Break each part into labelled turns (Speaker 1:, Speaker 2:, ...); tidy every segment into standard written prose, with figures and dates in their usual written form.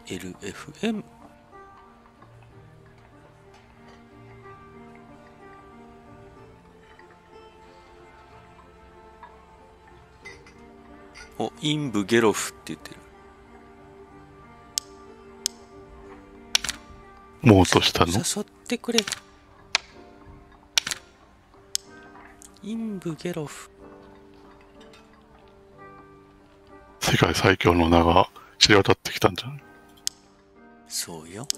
Speaker 1: LFM。お、インブゲロフって言ってる。
Speaker 2: もう落としたの？
Speaker 1: 誘ってくれ。インブゲロフ。
Speaker 2: 世界最強の名が知れ渡ってきたんじゃない？
Speaker 1: そうよ。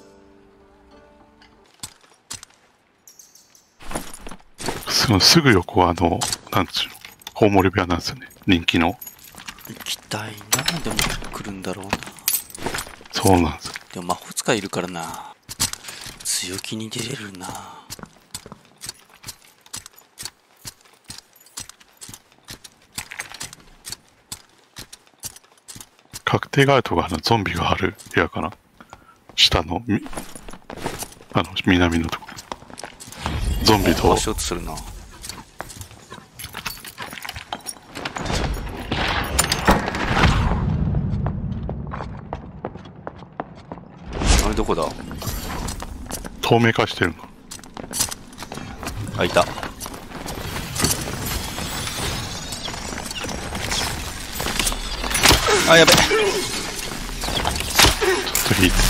Speaker 2: すぐ横はなんつうの、大森部屋なんですよね。人気の。
Speaker 1: 行きたいな。でも来るんだろうな。
Speaker 2: そうなんですよ。
Speaker 1: でも魔法使いいるからな。強気に出れるな。
Speaker 2: 確定ガードがゾンビがある部屋かな。下の南のとこ。ゾンビと。
Speaker 1: しようとするな。あれどこだ？
Speaker 2: 透明化してるの。
Speaker 1: あ、いた。あ、やべ。ちょっ
Speaker 2: と引いて。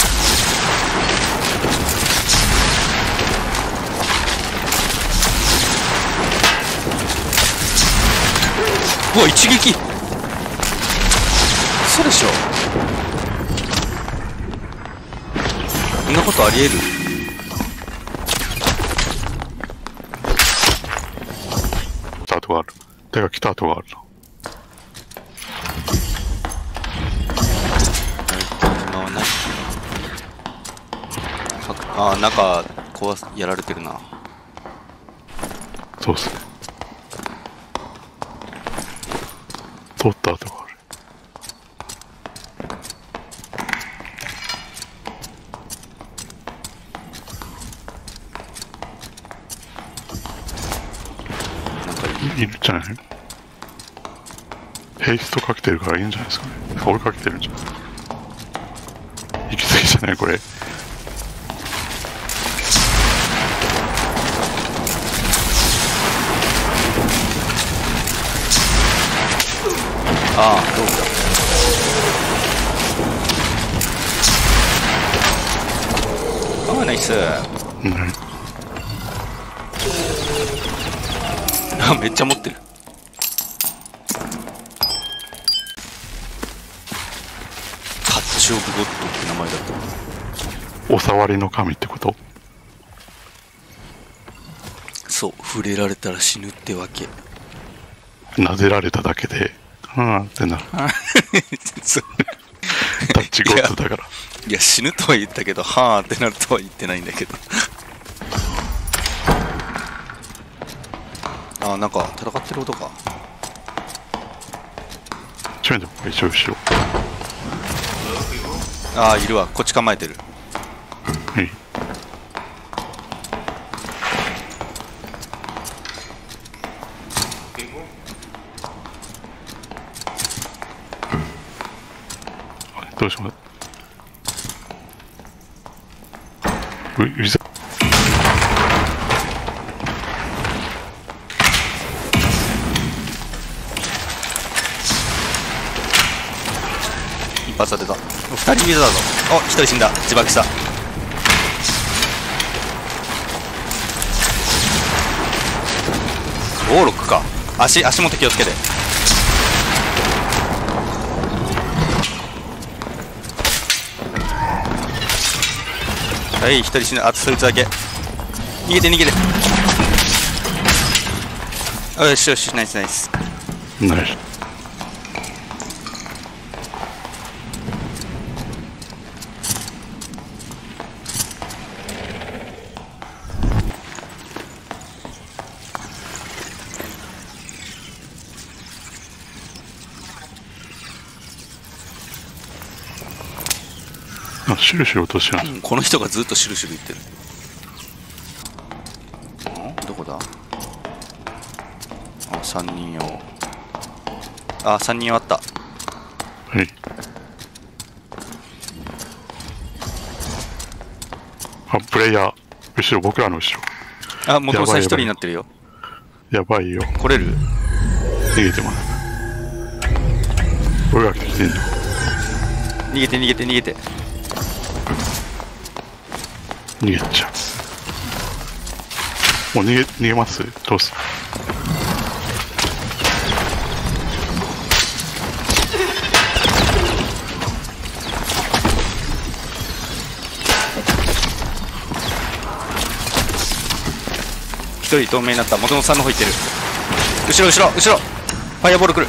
Speaker 1: うわ、一撃。嘘でしょ。こんなことありえる？
Speaker 2: 来た跡がある。手が来た跡があるな。
Speaker 1: 今は何？あ、中やられてるな。
Speaker 2: そうっすね。通った跡がある。いるんじゃないの？ヘイストかけてるからいいんじゃないですかね。追いかけてるんじゃない？行き過ぎじゃないこれ。
Speaker 1: ああ、どうだ。ああ、ナイス。
Speaker 2: うん。
Speaker 1: あ、めっちゃ持ってる。タッチオブゴッドって名前だった。
Speaker 2: お触りの神ってこと？
Speaker 1: そう、触れられたら死ぬってわけ。
Speaker 2: 撫でられただけでってなる。
Speaker 1: そう
Speaker 2: タッチゴッドだから。
Speaker 1: いや、死ぬとは言ったけど、はーってなるとは言ってないんだけど。あ、なんか戦ってる音か。
Speaker 2: ちょいでも一応後ろ。
Speaker 1: ああ、いるわ。こっち構えてる。
Speaker 2: はい。どうしよう。ウィザ
Speaker 1: 一発当てた。二人水だぞ。お、一人死んだ。自爆した。オーロックか。足元気をつけて。はい、一人死ぬ。あとそいつだけ。逃げて逃げて。よしよし、ナイスナイス。
Speaker 2: ナイス。シュルシュル落としない。
Speaker 1: この人がずっとシュルシュル言ってる。どこだ？あ、3人用。あ、3人用あった。
Speaker 2: はい。 あ、プレイヤー。後ろ、僕らの後ろ。
Speaker 1: あ、元々さん
Speaker 2: やばい
Speaker 1: 一人になってるよ。
Speaker 2: やばいよ。
Speaker 1: 来れる？
Speaker 2: 逃げてます。俺が来てんの。
Speaker 1: 逃げて逃げて逃げて。
Speaker 2: 逃げちゃう。もう逃げます。どうする？
Speaker 1: 一人透明になった。元々さんの方行ってる。後ろ後ろ後ろ。ファイアボール来る。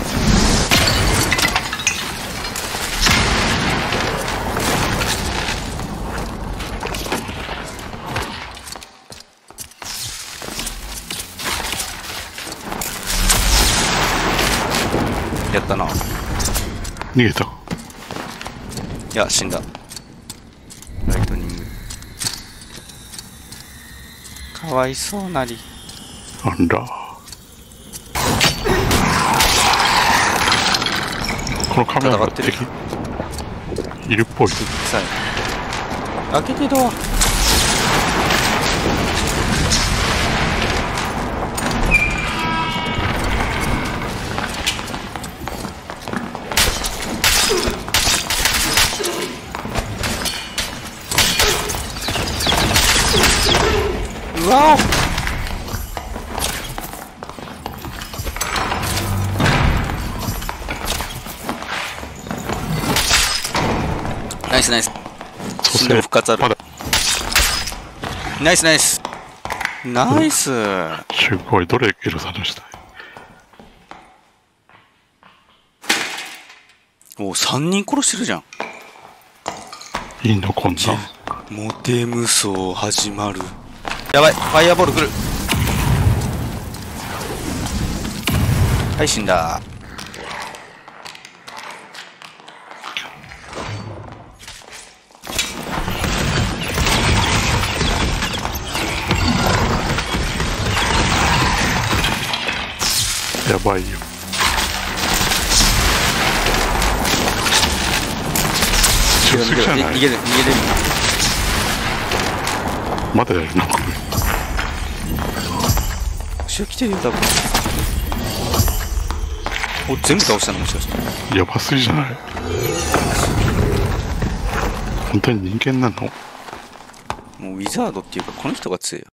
Speaker 1: やったな。
Speaker 2: 逃げた。
Speaker 1: いや、死んだ。ライトニング。かわいそうなり。
Speaker 2: なんだ。このカメラが敵いるっぽい。
Speaker 1: さあ開けてドア。うわー、ナイスナイス。死んでも復活ある。
Speaker 2: まだ
Speaker 1: ナイスナイスナイス。
Speaker 2: すごい。どれエロさのしたい？
Speaker 1: お、3人殺してるじゃん。
Speaker 2: いいのこんな。
Speaker 1: モテ無双始まる。やばい、ファイアボール来る。はい、死んだ。
Speaker 2: やばいよ。強すぎじゃない？
Speaker 1: 逃げる逃げる。
Speaker 2: まだやるの？
Speaker 1: 後ろ来てるよ多分。お、全部倒したのもしかして。
Speaker 2: やばすぎじゃない？本当に人間なの？
Speaker 1: もうウィザードっていうかこの人が強いよ。